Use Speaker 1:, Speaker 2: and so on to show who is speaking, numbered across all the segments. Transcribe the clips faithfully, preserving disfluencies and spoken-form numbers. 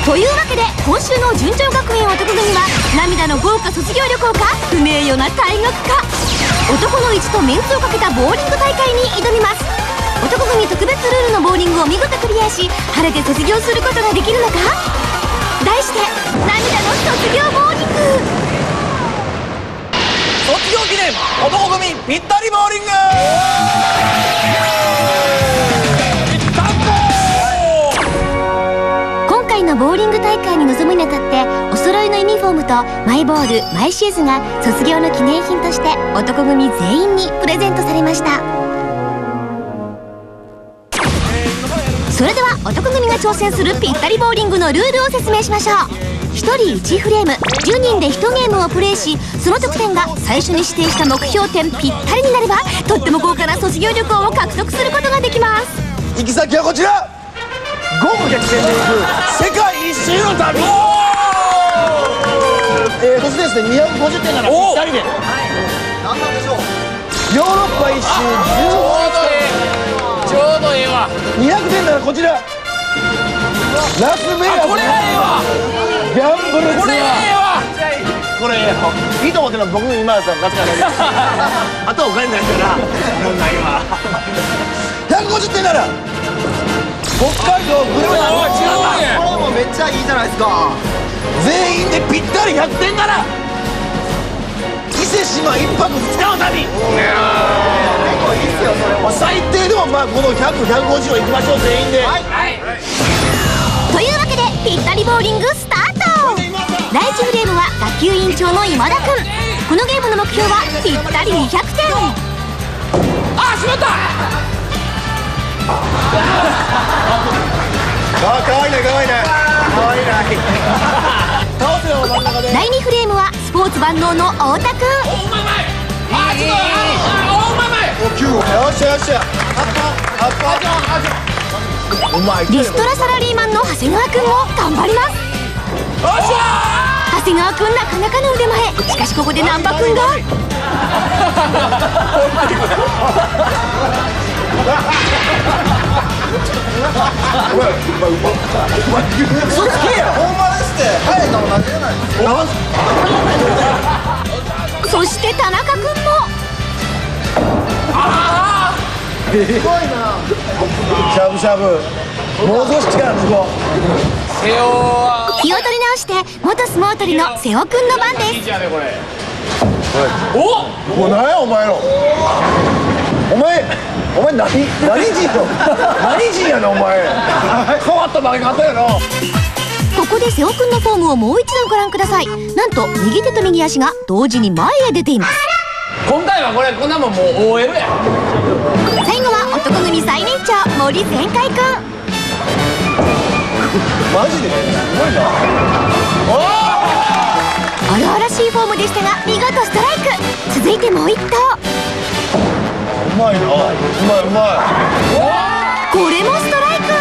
Speaker 1: というわけで今週の純情学園男組は涙の豪華卒業旅行か不名誉な退学か、男の意地とメンツをかけたボーリング大会に挑みます。男組特別ルールのボーリングを見事クリアし晴れて卒業することができるのか。題して涙の卒業ボーリング。
Speaker 2: 卒業記念男組ぴったりボーリング。
Speaker 1: 今回のボーリング大会に臨むにあたってお揃いのユニフォームとマイボールマイシューズが卒業の記念品として男組全員にプレゼントされました。それでは男組が挑戦するぴったりボーリングのルールを説明しましょう。ひとりいちフレーム、じゅうにんでいちゲームをプレイし、その得点が最初に指定した目標点ぴったりになればとっても豪華な卒業旅行を獲得することができます。
Speaker 2: 行き先はこちら、豪華客船で行く世界一周の旅。えー、そしてですねにひゃくごじゅってんならぴったりで、何なんでしょう。ヨーロッパ一周じゅうごにちかん、
Speaker 3: ちょうどええわ。
Speaker 2: にひゃくてんならこちらラスベガス、
Speaker 3: これはええわ。
Speaker 2: ギャンブルツアー、
Speaker 3: これはええわ。
Speaker 2: これいいと思ってるのは僕今田さんガツガツあとお金ないからなんないわ。ひゃくごじゅってんなら北海道グルメなのが違うな。これもめっちゃいいじゃないですか。全員でぴったりひゃくてんなら伊勢志摩いっぱくふつかの旅。結構いいっすよそれも。最低でもまあこのひゃく、ひゃくごじゅうをいきましょう全員で。はい、
Speaker 1: というわけでぴったりボーリングスタート。だいいちフレームは学級委員長の今田くん。このゲームの目標はぴったりにひゃくてん。
Speaker 3: あ、しまった。
Speaker 2: あ、かわいいねかわいいねかわいいね。倒せよ真ん中で。
Speaker 1: だいにフレームはスポーツ万能の太田くん。
Speaker 3: おうまいまい。あ、ちょっとあ、おうまいまい。
Speaker 2: お、きゅうご。よっしゃよっしゃ。あったあった。うまい。
Speaker 1: リストラサラリーマンの長谷川くんも頑張ります。
Speaker 3: よっしゃ
Speaker 1: 長谷川くんなかなかの腕前。しかしここで難波くんが
Speaker 2: 嘘つけや。ほんまですって。早いの同じじゃないですか。
Speaker 1: そして田中くんも
Speaker 2: すごいな。しゃぶしゃぶ。もう少し力抜こう。
Speaker 3: 瀬尾は
Speaker 1: 気を取り直して元相撲取りの瀬尾くんの番です。
Speaker 3: いいじゃねこれ。お、
Speaker 2: もう何やお前の。お前お前何何人よ。何人やなお前。変わった負け方やな。
Speaker 1: ここで瀬尾くんのフォームをもう一度ご覧ください。なんと右手と右足が同時に前へ出ています。
Speaker 3: 今回はこれこんなもんもう オーエル や。
Speaker 1: 最後は男組最年長森全開くん。
Speaker 2: マジですごいな。
Speaker 1: 荒々しいフォームでしたが見事ストライク。続いてもう一投。
Speaker 2: うまいな。うまいうまい。
Speaker 1: これもストライク。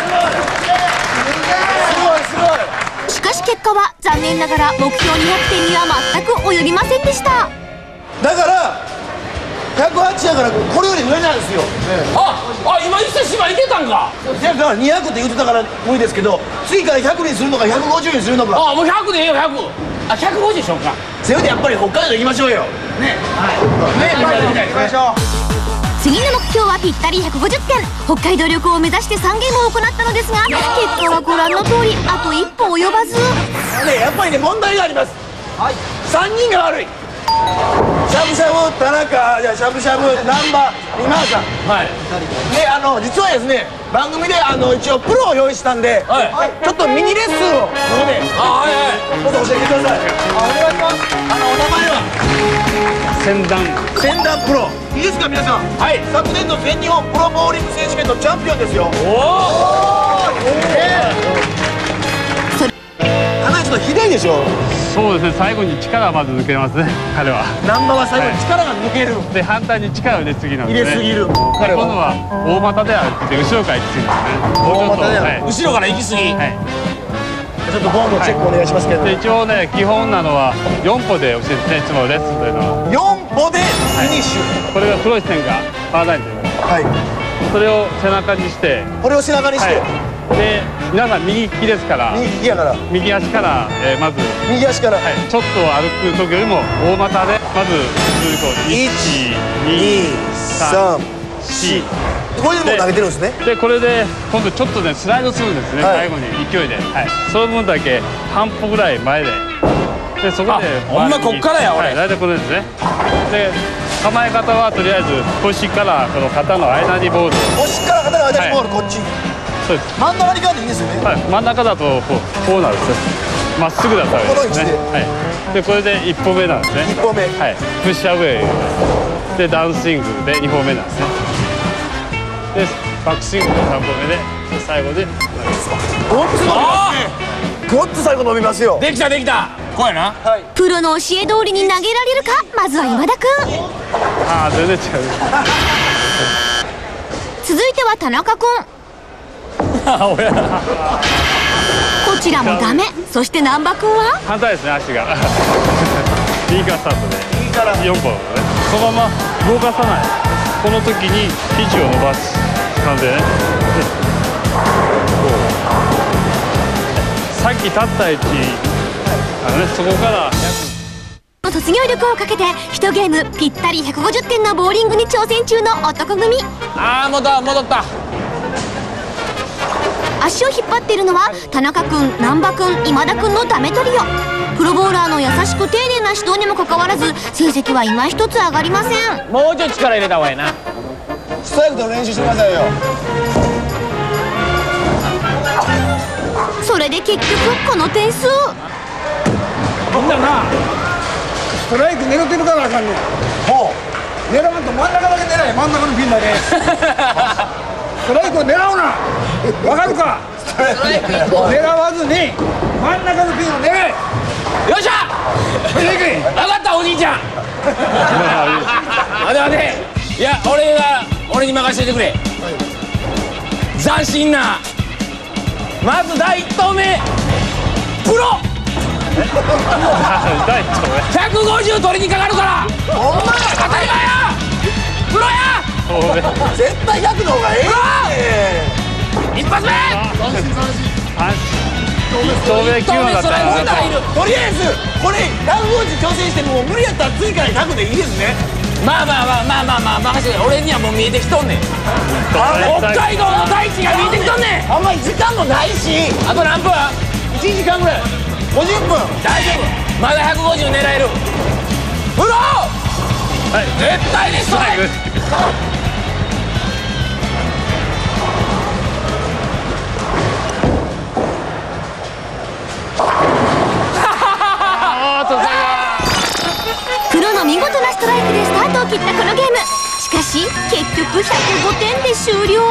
Speaker 2: すごいすごい。
Speaker 1: しかし結果は残念ながら目標にひゃくてんには全く及びませんでした。
Speaker 2: だからひゃくはちやからこれより上なんですよ。
Speaker 3: あ、あ、今伊勢志摩いけたんか。
Speaker 2: いやだからにひゃくって言ってたから無理ですけど、次からひゃくにするのかひゃくごじゅうにするのか。
Speaker 3: あ、もうひゃくでええよひゃく。あ、ひゃくごじゅうでしょうか。
Speaker 2: せめてやっぱり北海道行きましょうよ。ね。はい。ね、行きましょう。
Speaker 1: 次の目標はぴったりひゃくごじゅってん。北海道旅行を目指してさんゲームを行ったのですが結果はご覧の通りあと一歩及ばず。
Speaker 2: ね、やっぱりね問題があります。はい。さんにんが悪い。しゃぶしゃぶ田中、じゃしゃぶしゃぶ難波今田さん。
Speaker 3: はい。
Speaker 2: で、あの実はですね番組であの一応プロを用意したんで、
Speaker 3: はい、
Speaker 2: ちょっとミニレッスンをここで。
Speaker 3: あ、はいはい。
Speaker 2: どうぞ教えてください。あ、お願いします。あのお名前は
Speaker 3: 先端
Speaker 2: 先端プロ。いいですか皆さん。はい。昨年の全日本プロボーリング選手権のチャンピオンですよ。おお。かなりちょっとひどいでしょ。
Speaker 4: そうですね、最後に力はまず抜けますね、彼は。
Speaker 2: 難波は最後に力が抜ける。
Speaker 4: で、反対に力を入れすぎなん
Speaker 2: 入
Speaker 4: で、ね。
Speaker 2: れすぎる。
Speaker 4: 彼は。今度は大股であるって後ろから行き過ぎですね。
Speaker 2: 大股である。
Speaker 4: はい、
Speaker 3: 後ろから行き過ぎ。
Speaker 4: はい。
Speaker 2: ちょっとフォームチェックお願いしますけど。
Speaker 4: で、一応ね、基本なのはよん歩で教えてね、いつもレッスンというのは。
Speaker 2: よん歩でフィニッシュ。
Speaker 4: これが黒い線がパーラインというの。
Speaker 2: はい。
Speaker 4: それを背中にして。
Speaker 2: これを背中にして。
Speaker 4: はい、で。 皆さん右利きですから
Speaker 2: 右利きやから
Speaker 4: 右足から、えーまず、
Speaker 2: 右足から、
Speaker 4: はい、ちょっと歩く時よりも大股でまず普通にこういちにさんし
Speaker 2: これでもう投げてるんですね。
Speaker 4: でこれで今度ちょっとねスライドするんですね、
Speaker 2: はい、
Speaker 4: 最後に勢いで、はい、その分だけ半歩ぐらい前ででそこで
Speaker 3: ほんまこっからや俺、
Speaker 4: はい、大体これですね。で構え方はとりあえず腰からこの肩の間にボールを
Speaker 2: 腰から肩の間にボール、こっち
Speaker 4: そうです。
Speaker 2: 真ん中に行かんでいいんですよね。
Speaker 4: はい、真ん中だとこうこうなるんですよ。まっすぐだったらいいですね。はい。でこれで一歩目なんですね。
Speaker 2: 一歩目。
Speaker 4: はい。プッシュアウェイでダウンスイングで二歩目なんですね。でバックスイングで三歩目で最後で。
Speaker 2: ごっつ伸びますね。ごっつ最後伸びますよ。
Speaker 3: できたできた。こうやな。
Speaker 2: はい。
Speaker 1: プロの教え通りに投げられるか。まずは今田くん。
Speaker 4: ああ全然違う。
Speaker 1: 続いては田中くん。こちらもダメ。そして難波くんは
Speaker 4: 反対ですね、足が右からスタートで
Speaker 2: 右から
Speaker 4: よんぽんね、そのまま動かさない。この時に肘を伸ばす感じでね。でさっき立った位置あのね、そこから
Speaker 1: 卒業力をかけていちゲームぴったりひゃくごじゅってんのボーリングに挑戦中の男組。
Speaker 3: ああ戻った戻った。
Speaker 1: 足を引っ張っているのは田中くん、難波くん、今田くんのダメトリオ。プロボーラーの優しく丁寧な指導にもかかわらず成績は今一つ上がりません。
Speaker 3: もうちょい力入れた方がいいな。
Speaker 2: ストライクと練習してくださいよ。
Speaker 1: それで結局この点数。
Speaker 5: ほんならな、ストライク狙ってるからあかんねん。
Speaker 2: ほう。
Speaker 5: 狙わんと真ん中だけ狙え。真ん中のピンだけストライクを狙うな。わかるか。狙わずに真ん中のピンを狙え。
Speaker 3: よっしゃ。
Speaker 5: それでいけ。
Speaker 3: 分かったおじいちゃん。待て待て。いや俺が俺に任せてくれ。斬新なまず第一投目プロひゃくごじゅう取りにかかるから。
Speaker 2: ほんまや。
Speaker 3: 当たり前や。プロや。
Speaker 2: 絶対ひゃくの方がええ。
Speaker 3: 一発目。
Speaker 4: 一投目きゅうだったら
Speaker 2: とりあえずこれひゃくごじゅう挑戦しても無理やったら次からひゃくでいいですね。
Speaker 3: まあまあまあまあまあまあ任せて。俺にはもう見えてきとんねん。北海道の大地が見えてきとんねん。
Speaker 2: あんまり時間もないし、
Speaker 3: あと何分。
Speaker 2: いちじかんぐらい。ごじゅっぷん。
Speaker 3: 大丈夫。まだひゃくごじゅう狙える。プロ。
Speaker 4: はい、
Speaker 3: 絶対にストライク。
Speaker 1: プロの見事なストライクでスタートを切ったこのゲーム。しかし結局ひゃくごてんで終了。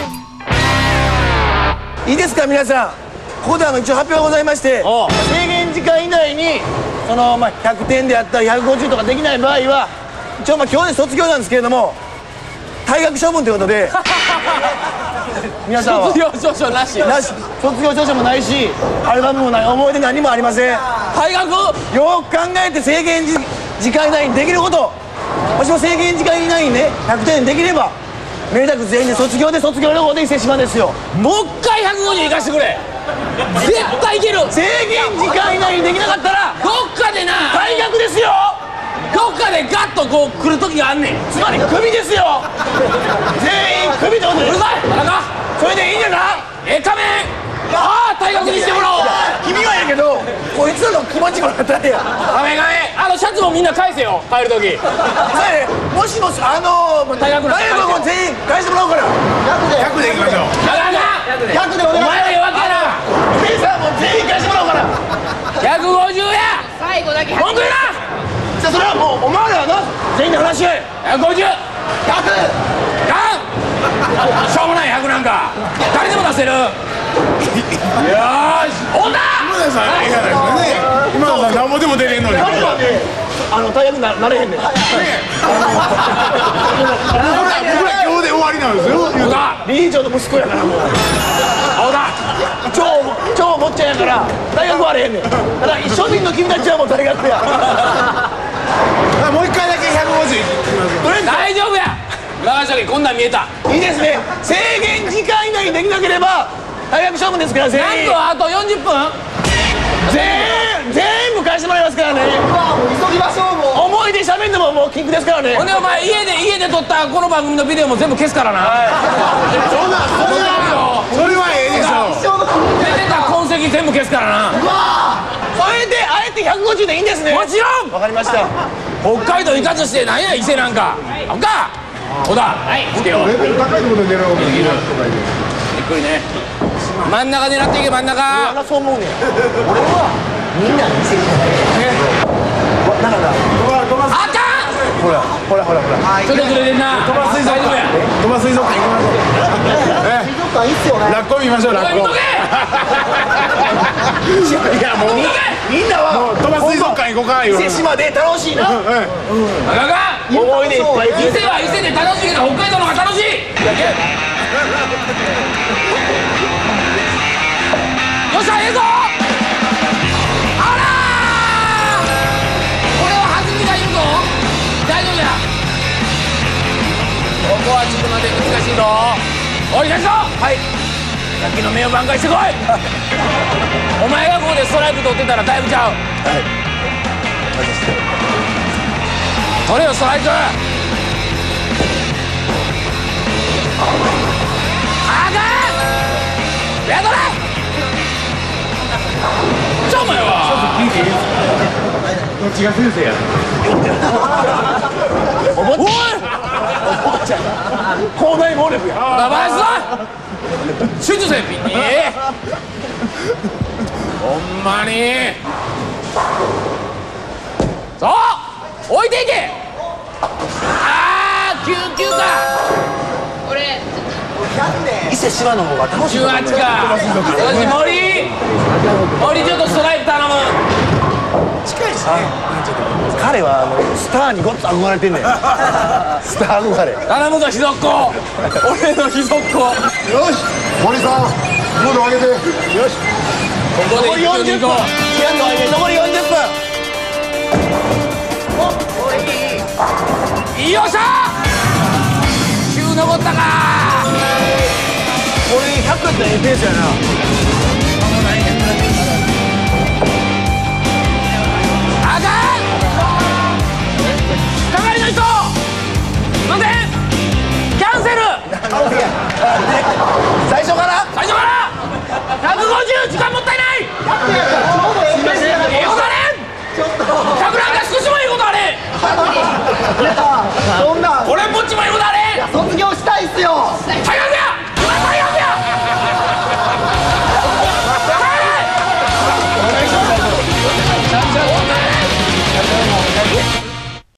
Speaker 2: いいですか皆さん、ここであの一応発表がございまして、制限時間以内にその、まあ、ひゃくてんであったりひゃくごじゅうとかできない場合は一応まあ今日で卒業なんですけれども退学処分ということで皆さんは
Speaker 3: 卒業証書なし。
Speaker 2: なし、卒業証書もないしアルバムもない、思い出何もありません。
Speaker 3: 退学。
Speaker 2: よく考えて制限時時間以内にできること、もしも制限時間以内にねひゃくてんできれば明大学全員で卒業で卒業旅行で伊勢志摩ですよ。
Speaker 3: もう一回ひゃくごじゅういかしてくれ。絶対いける。
Speaker 2: 制限時間以内にできなかったら
Speaker 3: どっかでな
Speaker 2: 退学ですよ。
Speaker 3: どっかでガッとこう来る時があんねん。
Speaker 2: つまりクビですよ。全員クビってことです。
Speaker 3: うるさい。田中
Speaker 2: それでいいんじゃな。
Speaker 3: ええ仮面。ああ退学にしてもらおう。
Speaker 2: 君はやけどこいつらの気持ちもらったらや。
Speaker 3: 仮面仮面。あのシャツもみんな返せよ帰る時。
Speaker 2: それでもしもしあのー、
Speaker 3: 退学な
Speaker 2: 大学も全員返してもらおうから。ひゃくでひゃくでいきましょう。
Speaker 3: だからな
Speaker 2: ひゃくでお願い。
Speaker 3: お前ら弱気やな。
Speaker 2: 皆さんも全員返してもらおうから。
Speaker 3: ひゃくごじゅうや。最後だけ文句言うな。
Speaker 2: じゃあそれはもうお前らはな全員で話し合え。
Speaker 3: ひゃくごじゅう。
Speaker 2: ひゃく。
Speaker 3: ガン。しょうもないひゃくなんか誰でも出せる。よーしおだ。
Speaker 5: 今田さんいいじゃないですかね。今田さんなんぼでも出れんのに。
Speaker 2: 彼はねあの大学ななれへんねん。
Speaker 5: 僕ら今日で終わりなんですよ。
Speaker 3: おだ。
Speaker 2: 理事長の息子やからもう
Speaker 3: おだ。
Speaker 2: 超超坊ちゃんやから大学はあれへんねん。ただ庶民の君たちはもう大学や。
Speaker 5: もう一回だけひゃくごじゅういきます。
Speaker 3: 大丈夫や。長崎こんなん見えた。
Speaker 2: いいですね。制限時間以内にできなければ大学勝負ですから全員
Speaker 3: なんとあとよんじゅっぷん。
Speaker 2: 全員全部返してもらいますからね。
Speaker 5: 急ぎましょうも
Speaker 2: 思い出喋るのももうキンクですからね。
Speaker 3: ほんでお前家で家で撮ったこの番組のビデオも全部消すからな。
Speaker 2: そんなそれはそれはええでしょ。
Speaker 3: 出てた痕跡全部消すからな。
Speaker 2: それであえてひゃくごじゅうでいいんですね。
Speaker 3: もちろん
Speaker 2: わかりました。
Speaker 3: 北海道行かずしてなんや伊勢なんか。あっか小田つけよう。
Speaker 5: レベル高いところで狙おう。
Speaker 3: ゆっくりね。真ん中狙っていけ真ん中。
Speaker 2: あらそう思うねん。俺はみんなに見せるだから
Speaker 3: あか
Speaker 2: ほらほらほらほら
Speaker 3: ん。ちょっとずれてんな。
Speaker 5: 鳥羽水族館
Speaker 3: 大丈夫や。
Speaker 5: 鳥羽水族館行きましょう。水族館いいっすよね。ラッコ見ましょうラッコ。
Speaker 3: おいどけ。
Speaker 2: いやもうみんなは
Speaker 5: 鳥羽水族館行こうか。
Speaker 2: 伊勢島で楽しいな。
Speaker 3: あかんかん。
Speaker 2: 思い出いっぱい。
Speaker 3: 伊勢は伊勢で楽しいけど北海道の方が楽しい。よっしゃええぞ。あらーこれは弾みがいるぞ。大丈夫や。ここはちょっと待って難しいぞ。おい大将。はいさっきの目を挽回してこい。お前がここでストライク取ってたらだいぶちゃう。はい取れよストライク。あかんやどれちょお前は
Speaker 5: どっちが先生や。
Speaker 2: おぼっちゃん広大暴力や。
Speaker 3: ババラス集中せピンにほんまにそう置いていけ。ああ救急か。これ
Speaker 2: 伊勢島の方が楽しい。
Speaker 3: じゅうはちか。よし森森ちょっとストライク頼む。
Speaker 2: 近いしね。彼はあのスターにごっつ憧れてんねん。スター憧れ。
Speaker 3: 頼むぞ秘蔵っ子。俺の秘蔵っ子。
Speaker 5: よし森さんボール上げて。よし
Speaker 3: ここで一挙に行こう。
Speaker 2: 残りよんじゅっぷん。
Speaker 3: よっしゃ急登ったか。
Speaker 2: これひゃくやったらええペースやな。